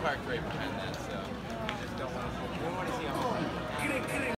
parked right behind that, so we just don't want to see them.